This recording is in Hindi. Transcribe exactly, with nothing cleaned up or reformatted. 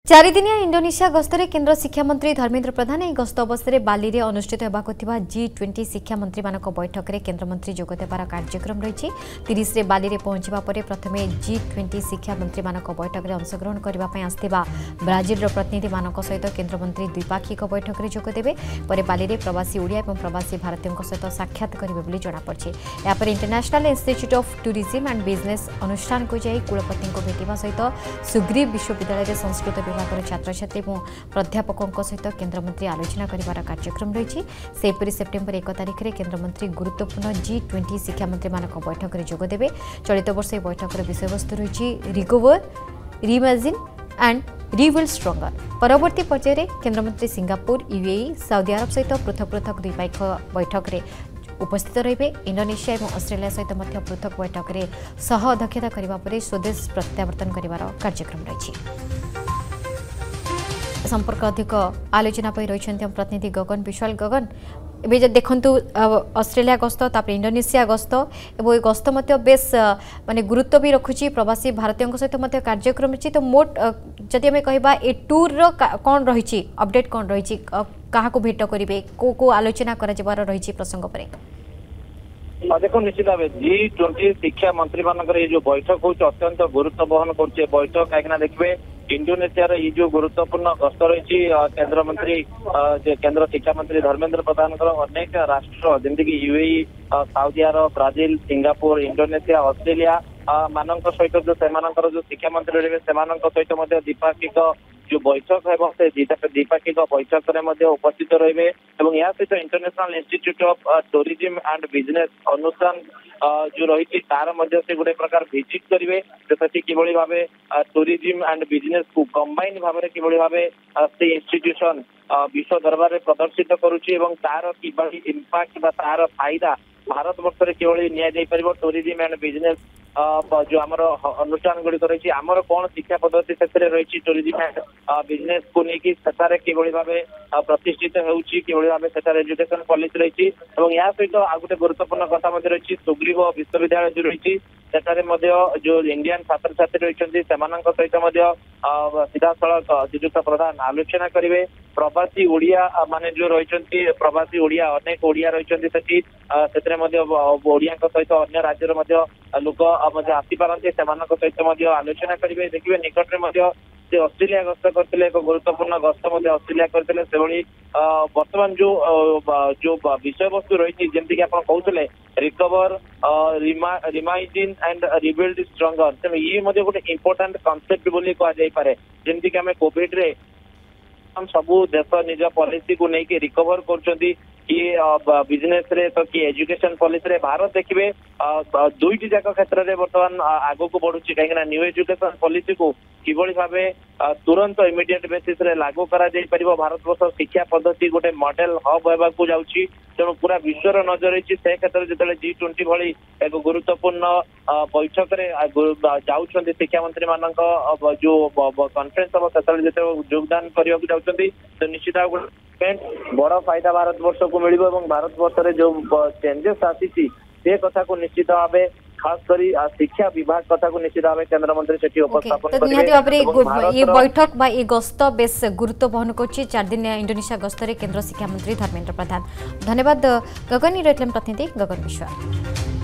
चारिदिनिया इंडोनेशिया गस्तरे केन्द्र शिक्षा मंत्री धर्मेन्द्र प्रधान यह गस्त अवसर में बाली में अनुष्ठित होगाक जी ट्वेंटी शिक्षा मंत्री मान बैठक में केन्द्रमंत्री जोगदेवार कार्यक्रम रही तीस में बाली में पहुंचा पर प्रथम जी ट्वेंटी शिक्षा मंत्री मान बैठक में अंशग्रहण करने आसथिबा ब्राजिल प्रतिनिधि मान सहित केन्द्रमंत्री द्विपाक्षिक बैठक में जोगदेवे पर बाली में प्रवासी ओडिया और प्रवासी भारतीयों सहित साक्षात करेंगे जमापड़ी। यापर international institute of tourism and business अनुष्ठान को जाई कुलपति भेटा सहित सुग्रीव विश्वविद्यालय संस्कृत विभाग छात्र छात्री और प्राध्यापकों सहित केन्द्रमंत्री आलोचना कर कार्यक्रम रही। सेपरी सेप्टेम्बर एक तारिख में केन्द्रमंत्री गुरुत्वपूर्ण जी ट्वेंटी शिक्षा मंत्री मान बैठक में जोगदेवे। चलित वर्ष यह बैठक विषय वस्तु रही recover reimagine and rebuild stronger. परवर्ती पर्यायर केन्द्रमंत्री सिंगापुर यूएई सऊदी अरब सहित पृथक पृथक द्विपाक्षिक बैठक में उपस्थित रहिबे। इंडोनेशिया और ऑस्ट्रेलिया सहित पृथक बैठक में सह अध्यक्षता करने पर स्वदेश प्रत्यावर्तन कर कार्यक्रम रही। संपर्क अधिक आलोचना पर रही प्रतिनिधि गगन विश्वाल। गगन ए देखु ऑस्ट्रेलिया गस्त तापर इंडोनेशिया गस्त और गस्त बेस माने गुरुत्व भी रखुची प्रवासी भारतीयों सहित कार्यक्रम रही। तो मोट जदि आम कह ए टूर कौन रही अपडेट कौन रही क्या भेट करेंगे को को आलोचना कर रही प्रसंग पर देखो निश्चित भाव जी ट्वेंटी शिक्षा मंत्री मान जो बैठक हो अत्यंत गुरुत्व बहन कर बैठक कहीं देखिए इंडोनेशिया ये जो गुरुत्वपूर्ण गस्त रही केंद्र मंत्री केंद्र शिक्षा मंत्री धर्मेन्द्र प्रधान अनेक राष्ट्र जमीक यूएई सऊदी अरब ब्राजिल सिंगापुर इंडोनेशिया ऑस्ट्रेलिया मान सहित जो जो शिक्षा मंत्री रहे सहित द्विपाक्षिक जो बैठक है से द्विपाक्षिक बैठक में उपस्थित रहे और या सहित international institute of tourism and business अनुष्ठान जो रही तार से गोटे प्रकार भिजिट करेंगे से किभली भाव टूरिज्म एंड बिजनेस को कंबाइन भाव कि भाव से इंस्टीट्यूशन विश्व दरबार में प्रदर्शित करुच्ची तार कि इम्पैक्ट तार फायदा भारत वर्ष में किभली नि टूरिज्म एंड बिजनेस जो आम अनुष्ठान गुड़िक रही आमर कौन शिक्षा पद्धति से रही टूरिज्म एंड बिजनेस को लेकिन सेठारे किभली भाव प्रतिष्ठित होउची किभली भाव सेठारे एजुकेशन पॉलिसी रही और या सहित आ गोटे गुरुत्वपूर्ण कथा रही सुग्रीव विश्वविद्यालय जो रही सेठारे जो इंडियन छात्र छात्री रही सहित सीधा सड़क श्रीजुक्त प्रधान आलोचना करेंगे। प्रवासी ओडिया माने जो रही प्रवासी ओडिया अनेक ओडिया रही ओडिया सहित अन्य राज्य लोक आसीपारती सहित आलोचना करेंगे। देखिए निकट में से ऑस्ट्रेलिया गस्त करते एक गुरुत्वपूर्ण गस्त ऑस्ट्रेलिया करते से बर्तमान जो जो विषय वस्तु रही जमीक आप कहते recover reimagine and rebuild stronger तेणु ये गोटे इंपोर्टाट कनसेप्ट बोली कहुए जमीक आम कोविड रे हम सबू देश निज पॉलिसी को लेकिन रिकवर कर किए बिजनेस रे तो किए एजुकेशन पॉलिसी रे भारत देखिए दुईटी जाक क्षेत्र में बर्तमान आग को बढ़ुची कहीं न्यू एजुकेशन पॉलिसी को किभली भाव तुरंत इमिडिएट बेसिस रे लागू करा जाई परिबो। भारत वर्ष शिक्षा पद्धति गोटे मॉडल हब होबाकू जाउची तेणु पूरा विश्वर नजर रही से क्षेत्र में जो जी ट्वेंटी भली एक गुरुत्वपूर्ण बैठक में जाउछंती शिक्षा मंत्री मान जो कॉन्फ्रेंस हम से योगदान करने जाउछंती तो निश्चित बड़ फायदा भारत वर्ष को मिल भारत वर्ष में जो चेंजेस आसी से कथा को निश्चित भाव खास कर शिक्षा विभाग कथा को निश्चित भाव केंद्र मंत्री से उपस्थापन करेंगे। ये बैठक बा ये गस्त बेस गुरुत्व बहन कर चार दिन इंडोनेशिया गस्तरे केंद्र शिक्षा मंत्री धर्मेन्द्र प्रधान। धन्यवाद गगन रही प्रतिनिधि गगन विश्वाल।